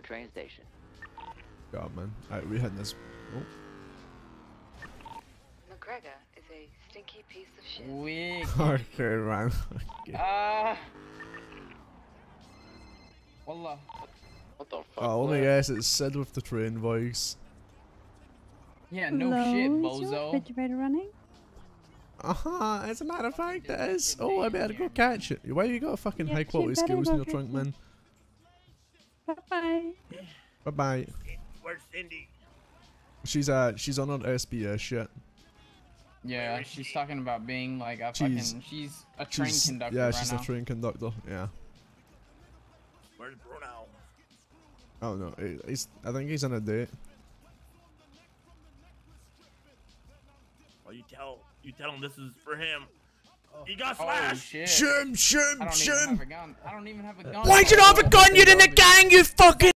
train station. God, man. Alright, we're hitting this. Oh. MacGregor is a stinky piece of shit. Weak. Okay, man. Okay. Wallah. What the fuck? Oh, let me guess, it's Sid with the train voice. Yeah, no Hello, shit, is your bozo. refrigerator running? As a matter of fact, it is. Oh, I better go catch it. Why you got fucking Yes, high you quality better skills go in your catch trunk, it. man? Bye-bye. Bye bye. Where's Cindy? She's on her SBS shit. Yeah, she's talking about being like a She's- fucking. She's a train conductor Yeah, right she's now. a train conductor. Yeah. Where's Bruno? I don't know. I think he's on a date. Well, you tell him this is for him. He got Oh slashed. shit! Shim, I don't even have a gun. I don't even have a gun. Why'd you not have a gun? You're in the gang, you fucking.